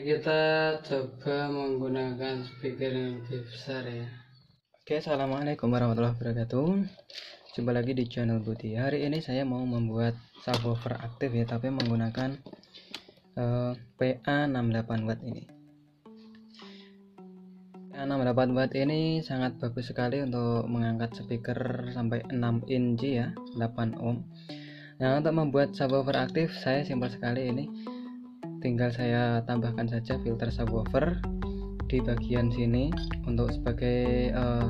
kita coba menggunakan speaker yang lebih besar ya. Oke, assalamualaikum warahmatullahi wabarakatuh. Jumpa lagi di channel Budi. Hari ini saya mau membuat subwoofer aktif ya, tapi menggunakan PA68 watt ini. PA68 watt ini sangat bagus sekali untuk mengangkat speaker sampai 6 inci ya, 8 ohm. Nah, untuk membuat subwoofer aktif saya simpel sekali ini. Tinggal saya tambahkan saja filter subwoofer di bagian sini untuk sebagai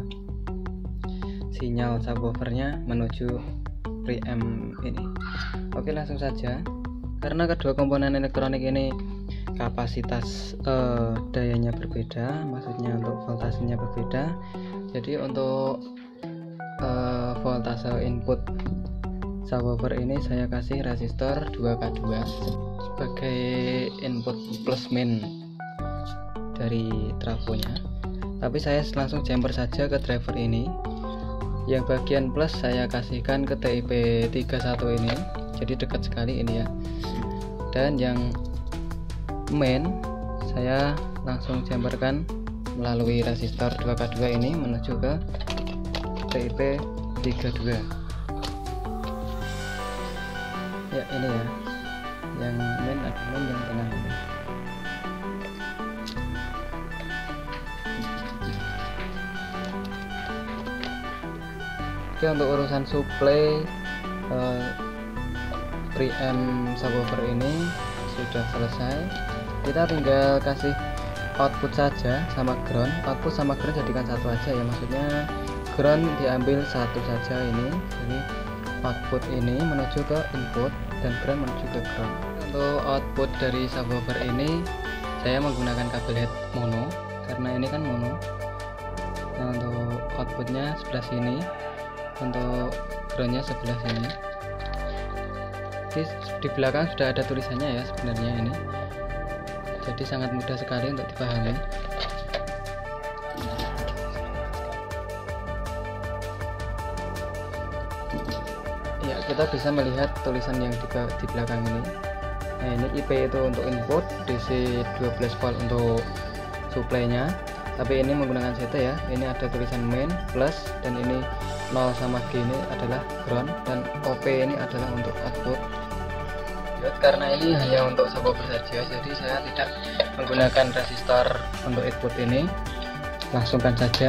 sinyal subwoofernya menuju preamp ini. Oke, langsung saja. Karena kedua komponen elektronik ini kapasitas dayanya berbeda, maksudnya untuk voltasenya berbeda. Jadi untuk voltase input subwoofer ini saya kasih resistor 2K2 sebagai input plus min dari trafonya. Tapi saya langsung jumper saja ke driver ini. Yang bagian plus saya kasihkan ke TIP 31 ini, jadi dekat sekali ini ya. Dan yang main saya langsung jumperkan melalui resistor 2K2 ini menuju ke TIP 32 ya. Ini ya, yang main adalah yang tengah ini. Oke, untuk urusan supply preamp subwoofer ini sudah selesai. Kita tinggal kasih output saja sama ground. Output sama ground jadikan satu aja ya, maksudnya ground diambil satu saja ini. Jadi output ini menuju ke input dan ground menuju ke ground. Untuk output dari subwoofer ini saya menggunakan kabel head mono karena ini kan mono. Nah, untuk outputnya sebelah sini, untuk groundnya sebelah sini. Di belakang sudah ada tulisannya ya sebenarnya ini, jadi sangat mudah sekali untuk dipahami. Ya, kita bisa melihat tulisan yang di belakang ini. Nah, ini IP itu untuk input, DC 12 volt untuk supply-nya. Tapi ini menggunakan CT ya. Ini ada tulisan main plus, dan ini 0 sama G ini adalah ground, dan OP ini adalah untuk output. Karena ini hanya untuk subwoofer saja, jadi saya tidak menggunakan resistor untuk input ini. Langsungkan saja.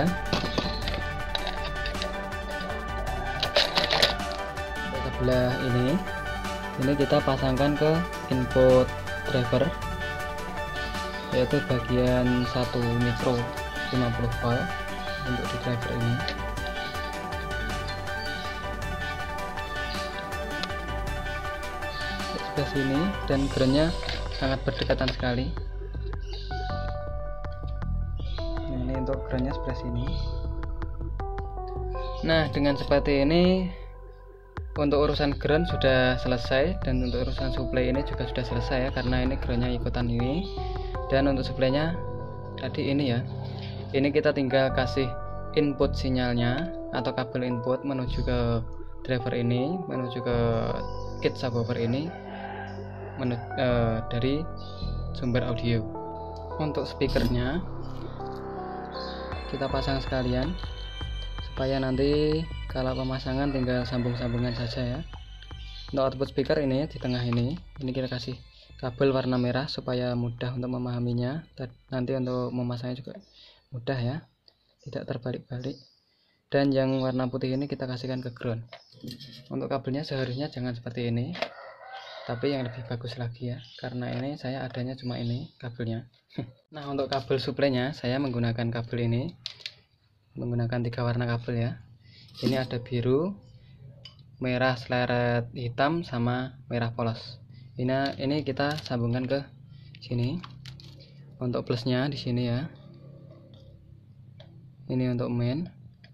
Sebelah ini kita pasangkan ke input driver, yaitu bagian 1 mikro 50 volt untuk di driver ini. Sebelah sini, dan groundnya sangat berdekatan sekali. Nah, ini untuk groundnya sebelah sini. Nah, dengan seperti ini untuk urusan ground sudah selesai, dan untuk urusan supply ini juga sudah selesai ya, karena ini groundnya ikutan ini. Dan untuk supply-nya tadi ini ya, ini kita tinggal kasih input sinyalnya atau kabel input menuju ke driver ini, menuju ke kit subwoofer ini dari sumber audio. Untuk speakernya kita pasang sekalian supaya nanti kalau pemasangan tinggal sambung-sambungan saja ya. Untuk output speaker ini di tengah ini kita kasih kabel warna merah supaya mudah untuk memahaminya, dan nanti untuk memasangnya juga mudah ya, tidak terbalik-balik. Dan yang warna putih ini kita kasihkan ke ground. Untuk kabelnya seharusnya jangan seperti ini, tapi yang lebih bagus lagi ya, karena ini saya adanya cuma ini kabelnya. Nah, untuk kabel suplainya saya menggunakan kabel ini, menggunakan 3 warna kabel ya. Ini ada biru, merah seleret hitam, sama merah polos. Ini kita sambungkan ke sini. Untuk plusnya di sini ya. Ini untuk main,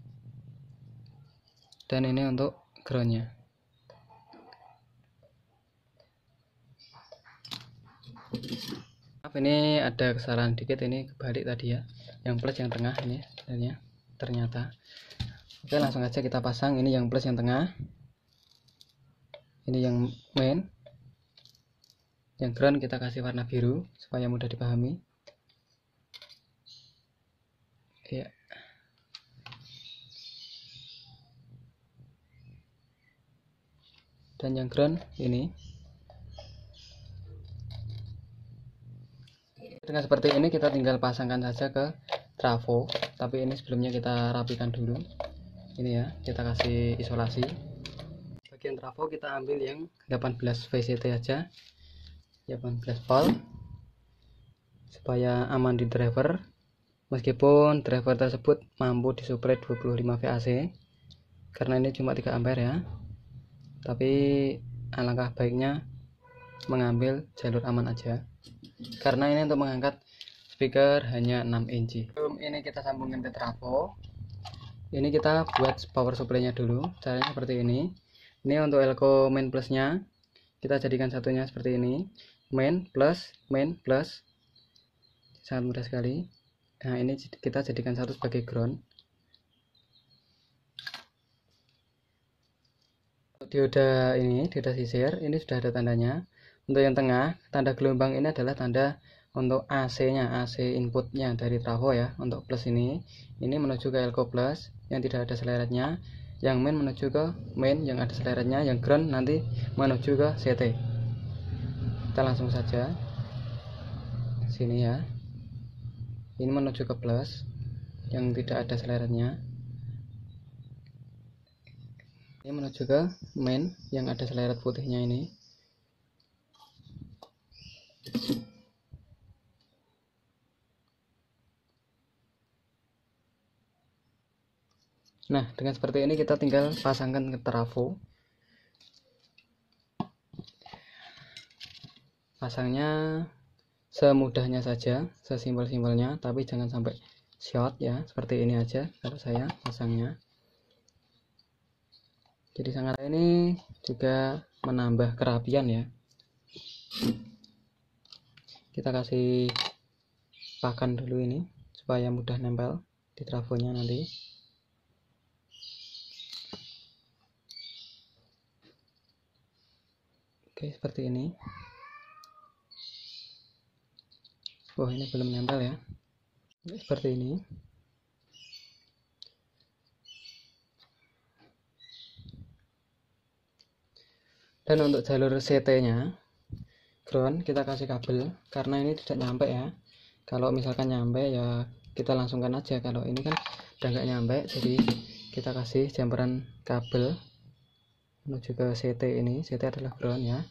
dan ini untuk groundnya. Ini ada kesalahan dikit, ini kebalik tadi ya, yang plus yang tengah ini sebenarnya ternyata. Oke, langsung aja kita pasang. Ini yang plus yang tengah, ini yang main, Yang ground kita kasih warna biru supaya mudah dipahami. Ya. Dan yang ground ini. Dengan seperti ini kita tinggal pasangkan saja ke trafo, tapi ini sebelumnya kita rapikan dulu. Ini ya, kita kasih isolasi. Bagian trafo kita ambil yang 18 VCT aja, 18 volt, supaya aman di driver. Meskipun driver tersebut mampu disuplai 25 VAC, karena ini cuma 3 ampere ya. Tapi alangkah baiknya mengambil jalur aman aja, karena ini untuk mengangkat speaker hanya 6 inci. Ini kita sambungkan ke trafo. Ini kita buat power supply-nya dulu. Caranya seperti ini. Ini untuk elko main plusnya, kita jadikan satunya seperti ini. Main plus, sangat mudah sekali. Nah, ini kita jadikan satu sebagai ground. Dioda ini, dioda sisir, ini sudah ada tandanya. Untuk yang tengah, tanda gelombang ini adalah tanda untuk AC-nya, AC inputnya dari trafo ya. Untuk plus ini menuju ke elko plus yang tidak ada seleretnya. Yang main menuju ke main yang ada seleretnya. Yang ground nanti menuju ke CT. Kita langsung saja sini ya. Ini menuju ke plus yang tidak ada seleretnya. Ini menuju ke main yang ada seleret putihnya ini. Nah, dengan seperti ini kita tinggal pasangkan ke trafo. Pasangnya semudahnya saja, sesimpel-simpelnya, tapi jangan sampai short ya. Seperti ini aja kalau saya pasangnya. Jadi sangat ini juga menambah kerapian ya. Kita kasih pakan dulu ini supaya mudah nempel di trafonya nanti. Oke, seperti ini. Wah, ini belum nempel ya. Seperti ini. Dan untuk jalur CT-nya, ground, kita kasih kabel karena ini tidak nyampe ya. Kalau misalkan nyampe ya kita langsungkan aja. Kalau ini kan udah nggak nyampe, jadi kita kasih jumperan kabel menuju ke CT ini. CT adalah ground ya.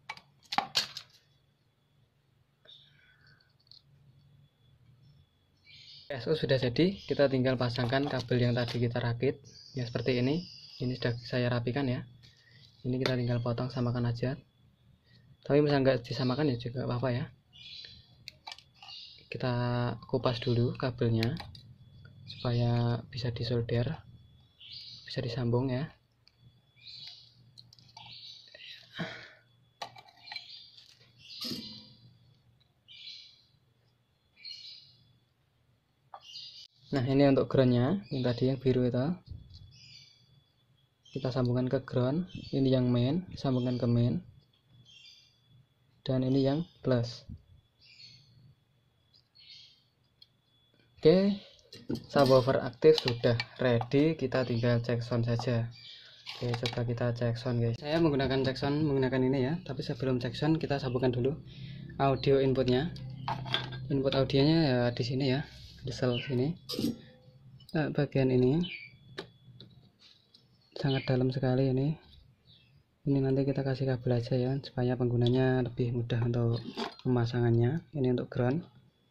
PSU sudah jadi, kita tinggal pasangkan kabel yang tadi kita rakit ya, seperti ini. Ini sudah saya rapikan ya. Ini kita tinggal potong, samakan aja. Tapi misalnya nggak disamakan ya juga apa-apa ya. Kita kupas dulu kabelnya supaya bisa disolder, bisa disambung ya. Nah, ini untuk groundnya, yang tadi yang biru itu kita sambungkan ke ground. Ini yang main, sambungkan ke main, dan ini yang plus. Oke, subwoofer aktif sudah ready, kita tinggal cek sound saja. Oke, coba kita cek sound guys. Saya menggunakan cek sound menggunakan ini ya, tapi sebelum cek sound kita sambungkan dulu audio inputnya. Input audionya ya di sini ya, di sel sini. Bagian ini sangat dalam sekali ini. Ini nanti kita kasih kabel aja ya supaya penggunanya lebih mudah untuk pemasangannya. Ini untuk ground.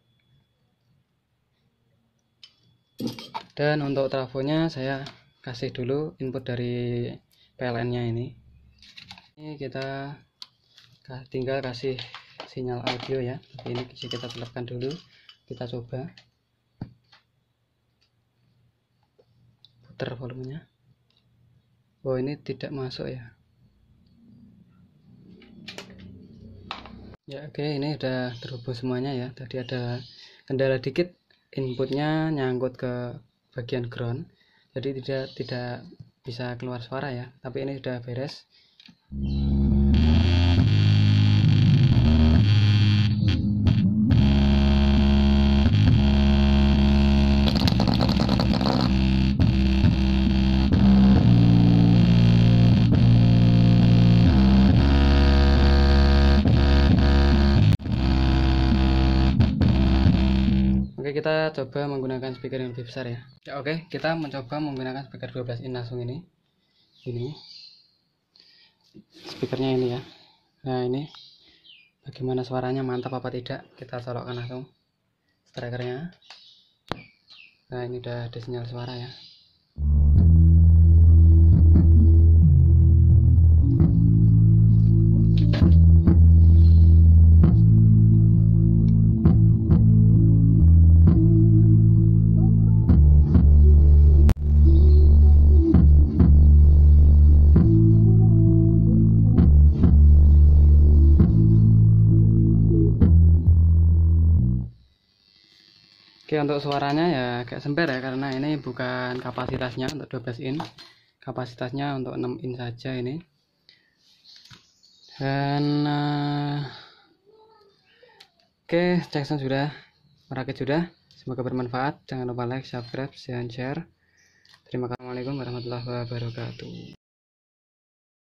Dan untuk trafonya saya kasih dulu input dari PLN-nya ini. Ini kita tinggal kasih sinyal audio ya. Tapi ini bisa kita telepkan dulu. Kita coba putar volumenya. Oh, ini tidak masuk ya. Ya oke, ini udah terhubung semuanya ya. Tadi ada kendala dikit, inputnya nyangkut ke bagian ground, jadi tidak bisa keluar suara ya. Tapi ini sudah beres. kita coba menggunakan speaker yang lebih besar ya. Oke, kita mencoba menggunakan speaker 12 in langsung ini speakernya ini ya. Nah, ini bagaimana suaranya, mantap apa tidak, kita colokkan langsung strikernya. Nah, ini udah ada sinyal suara ya. Oke, untuk suaranya ya agak semper ya, karena ini bukan kapasitasnya untuk 12 in, kapasitasnya untuk 6 in saja ini. Dan oke, Jackson sudah merakit sudah. Semoga bermanfaat. Jangan lupa like, subscribe, dan share. Terima kasih. Assalamualaikum warahmatullahi wabarakatuh.